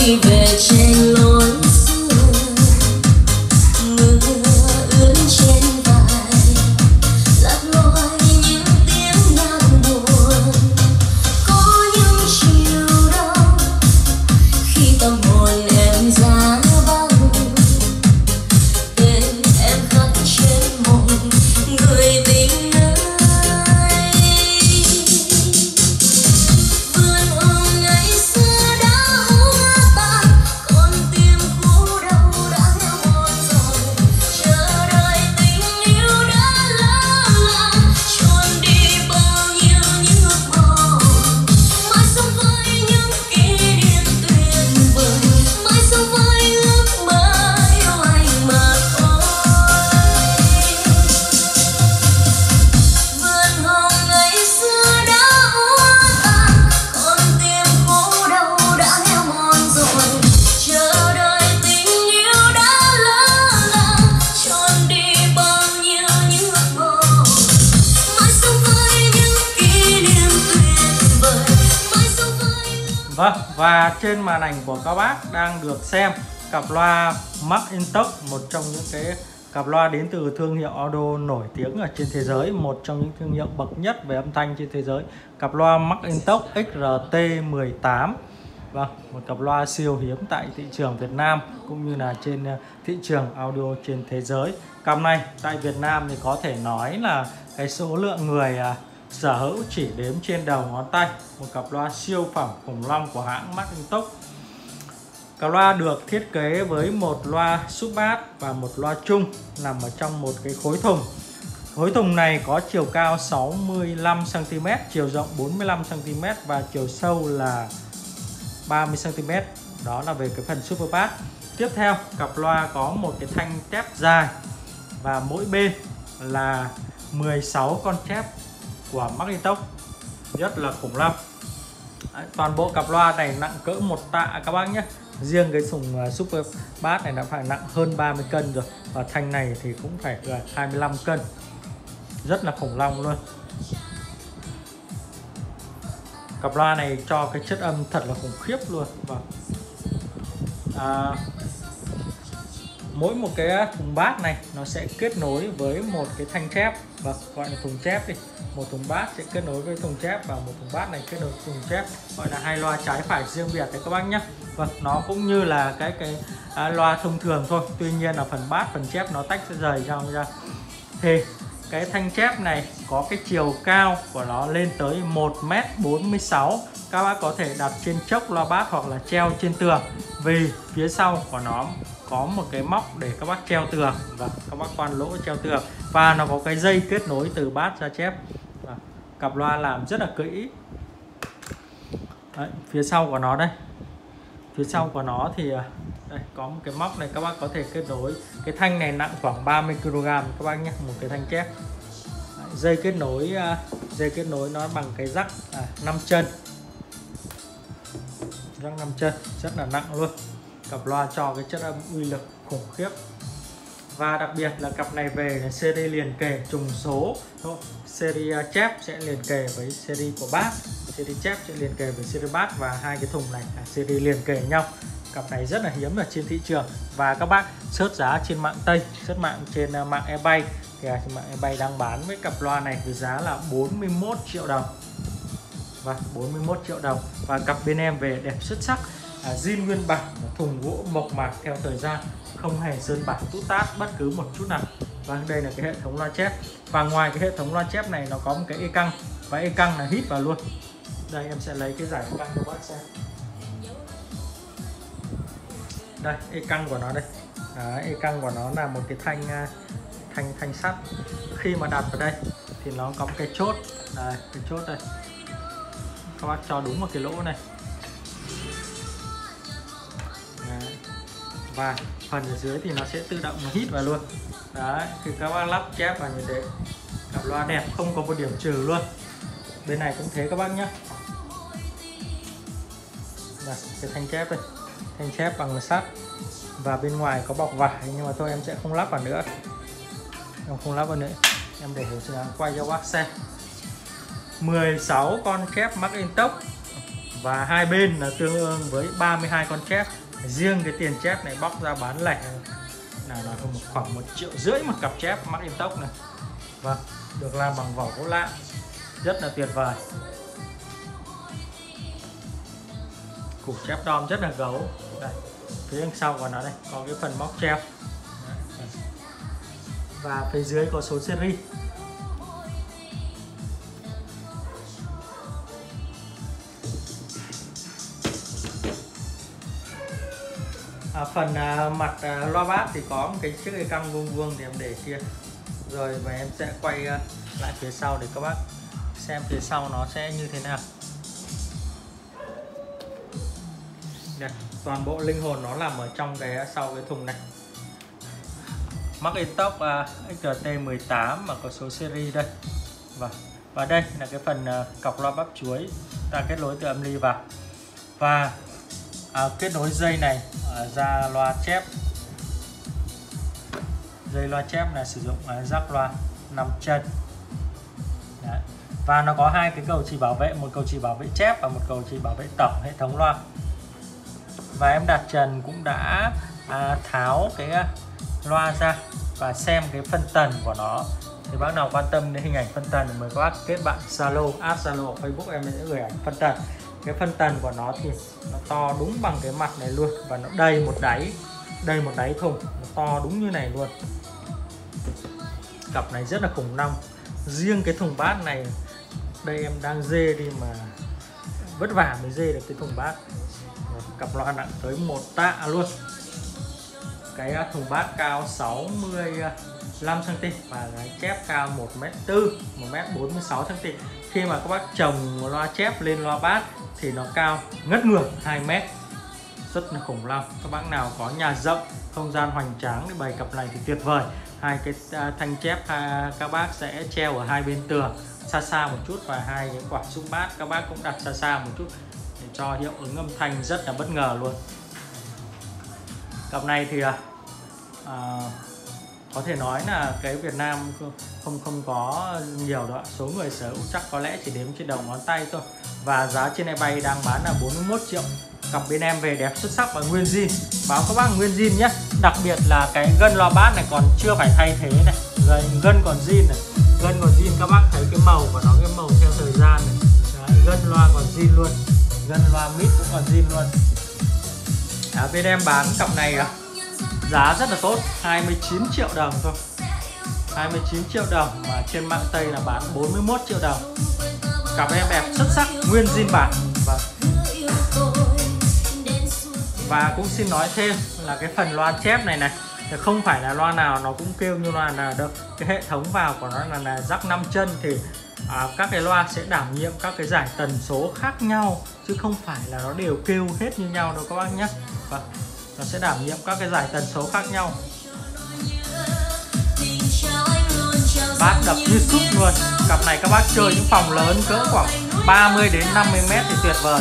đi về trên lối xưa, mưa ướt trên vai, lạc lối những tiếng nhạc buồn. Có những chiều đông khi tâm hồn em giá băng, tên em khắc trên môi người tình ơi. Vườn hồng ngày xưa đã úa tàn, con tim cũ đâu đã héo mòn rồi. Chờ đợi tình yêu đã lỡ làng, trôi đi bao nhiêu những ước mong. Mãi sống với những kỷ niệm tuyệt vời, mãi sống với ước mơ yêu anh mà thôi. Vườn hồng ngày xưa đã úa tàn, con tim cũ đâu đã héo mòn rồi. Chờ đợi tình yêu đã lỡ làng, trôi đi bao nhiêu những ước mong. Mãi sống với những kỷ niệm tuyệt vời, mãi sống với. Vâng, và trên màn ảnh của các bác đang được xem cặp loa McIntosh, một trong những cái cặp loa đến từ thương hiệu audio nổi tiếng ở trên thế giới, một trong những thương hiệu bậc nhất về âm thanh trên thế giới, cặp loa McIntosh XRT18. Vâng, một cặp loa siêu hiếm tại thị trường Việt Nam cũng như là trên thị trường audio trên thế giới. Cặp này tại Việt Nam thì có thể nói là cái số lượng người sở hữu chỉ đếm trên đầu ngón tay, một cặp loa siêu phẩm khủng long của hãng McIntosh. Cặp loa được thiết kế với một loa sub bass và một loa trung nằm ở trong một cái khối thùng. Khối thùng này có chiều cao 65 cm, chiều rộng 45 cm và chiều sâu là 30 cm. Đó là về cái phần super bass. Tiếp theo, cặp loa có một cái thanh thép dài và mỗi bên là 16 con thép của McIntosh, rất là khủng long. Toàn bộ cặp loa này nặng cỡ 1 tạ các bác nhé. Riêng cái thùng super bass này đã phải nặng hơn 30 cân rồi, và thanh này thì cũng phải là 25 cân, rất là khủng long luôn. Cặp loa này cho cái chất âm thật là khủng khiếp luôn. Và mỗi một cái thùng bass này nó sẽ kết nối với một cái thanh thép, và gọi là thùng thép đi. Một thùng bass sẽ kết nối với thùng thép, và một thùng bass này kết nối với thùng thép, gọi là hai loa trái phải riêng biệt đấy các bác nhé. Vâng, nó cũng như là cái loa thông thường thôi, tuy nhiên là phần bass, phần chép nó tách rời nhau ra. Thì cái thanh chép này có cái chiều cao của nó lên tới 1m46. Các bác có thể đặt trên chốc loa bass hoặc là treo trên tường, vì phía sau của nó có một cái móc để các bác treo tường, và các bác khoan lỗ treo tường, và nó có cái dây kết nối từ bass ra chép. Và cặp loa làm rất là kỹ. Đấy, phía sau của nó đây, phía sau của nó thì đây có một cái móc này, các bác có thể kết nối. Cái thanh này nặng khoảng 30 kg các bác nhé, một cái thanh chép. Đấy, dây kết nối nó bằng cái rắc 5 chân, rắc 5 chân, rất là nặng luôn. Cặp loa cho cái chất âm uy lực khủng khiếp. Và đặc biệt là cặp này về là series liền kề trùng số thôi. Series chép sẽ liền kề với series của bass, series chép sẽ liền kề với series bass, và hai cái thùng này là series liền kề nhau. Cặp này rất là hiếm ở trên thị trường, và các bác search giá trên mạng Tây, search trên mạng eBay thì trên mạng eBay đang bán với cặp loa này với giá là 41 triệu đồng. Và 41 triệu đồng. Và cặp bên em về đẹp xuất sắc, zin nguyên bản, thùng gỗ mộc mạc theo thời gian, không hề sơn bản tút tát bất cứ một chút nào. Và đây là cái hệ thống loa chép. Và ngoài cái hệ thống loa chép này nó có một cái e căng, và e căng là hít vào luôn. Đây em sẽ lấy cái giải e căng cho các bác xem. Đây e căng của nó đây. Đấy, e căng của nó là một cái thanh sắt. Khi mà đặt vào đây thì nó có một cái chốt. Đây, cái chốt đây. Các bác cho đúng một cái lỗ này. Đấy. Và phần ở dưới thì nó sẽ tự động nó hít vào luôn. Đấy, thì các bác lắp chép vào như thế. Cặp loa đẹp, không có một điểm trừ luôn. Bên này cũng thế các bác nhé. Đây, cái thanh chép đây, thanh chép bằng sắt, và bên ngoài có bọc vải, nhưng mà thôi em sẽ không lắp vào nữa. Em không lắp vào nữa, em để quay cho bác xem. 16 con thép McIntosh và hai bên là tương đương với 32 con chép. Riêng cái tiền chép này bóc ra bán lẻ là khoảng 1,5 triệu một cặp chép McIntosh này. Vâng, được làm bằng vỏ gỗ lạng, rất là tuyệt vời. Củ chép đom rất là gấu. Đây, phía đằng sau của nó đây có cái phần móc treo. Và phía dưới có số series. Phần mặt loa bát thì có một cái chiếc cây căng vuông vuông thì em để kia. Rồi và em sẽ quay lại phía sau để các bác xem phía sau nó sẽ như thế nào. Đây, toàn bộ linh hồn nó nằm ở trong cái sau cái thùng này. McIntosh XRT18 mà có số series đây. Và đây là cái phần cọc loa bắp chuối ta kết nối từ âm ly vào. Và kết nối dây này ra loa chép. Dây loa chép là sử dụng jack loa 5 chân. Đấy. Và nó có hai cái cầu chì bảo vệ, một cầu chì bảo vệ chép và một cầu chì bảo vệ tổng hệ thống loa. Và em đặt trần cũng đã tháo cái loa ra và xem cái phân tần của nó. Thì bác nào quan tâm đến hình ảnh phân tần thì mời các bác kết bạn Zalo, add Zalo ở Facebook, em sẽ gửi ảnh phân tần. Cái phân tần của nó thì nó to đúng bằng cái mặt này luôn và nó đầy một đáy thùng, nó to đúng như này luôn. Cặp này rất là khủng long. Riêng cái thùng bát này, đây em đang dê đi mà vất vả mới dê được cái thùng bát. Cặp loa nặng tới 1 tạ luôn. Cái thùng bát cao 65 cm và cái chép cao 1m4, 1m46 cm. Khi mà các bác trồng loa chép lên loa bát thì nó cao ngất ngược 2m, rất là khủng long. Các bác nào có nhà rộng, không gian hoành tráng thì bày cặp này thì tuyệt vời. Hai cái thanh chép các bác sẽ treo ở hai bên tường xa một chút, và hai cái quả xúc bát các bác cũng đặt xa một chút để cho hiệu ứng âm thanh rất là bất ngờ luôn. Cặp này thì có thể nói là cái Việt Nam không có nhiều đó, số người sở hữu chắc có lẽ chỉ đếm trên đầu ngón tay thôi. Và giá trên eBay đang bán là 41 triệu. Cặp bên em về đẹp xuất sắc và nguyên zin. Báo các bác nguyên zin nhé. Đặc biệt là cái gân loa bát này còn chưa phải thay thế này. Gân còn zin này. Gân còn zin, các bác thấy cái màu của nó, cái màu theo thời gian này. Đấy, gân loa còn zin luôn. Gân loa mít cũng còn zin luôn. Bên em bán cặp này giá rất là tốt, 29 triệu đồng thôi. 29 triệu đồng mà trên mạng Tây là bán 41 triệu đồng. Cặp em đẹp xuất sắc, nguyên zin bản. Và cũng xin nói thêm là cái phần loa chép này thì không phải là loa nào nó cũng kêu như loa nào đâu. Cái hệ thống vào của nó là jack 5 chân thì các cái loa sẽ đảm nhiệm các cái giải tần số khác nhau, chứ không phải là nó đều kêu hết như nhau đâu các bác nhé. Nó sẽ đảm nhiệm các cái giải tần số khác nhau. Bát đập như súp luôn. Cặp này các bác chơi những phòng lớn cỡ khoảng 30 đến 50 m thì tuyệt vời.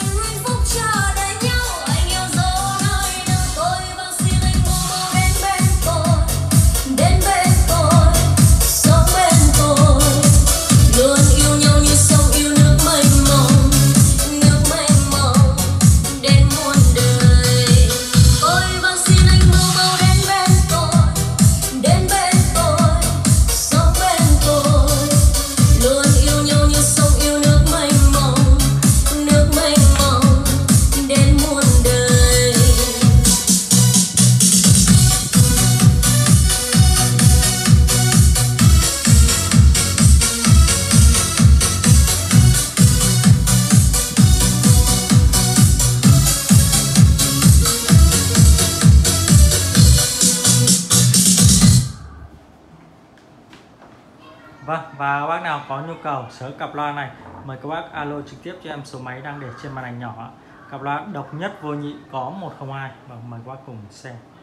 Vâng, và bác nào có nhu cầu sở hữu cặp loa này, mời các bác alo trực tiếp cho em số máy đang để trên màn ảnh nhỏ. Cặp loa độc nhất vô nhị, có 102. Và mời các bác cùng xem.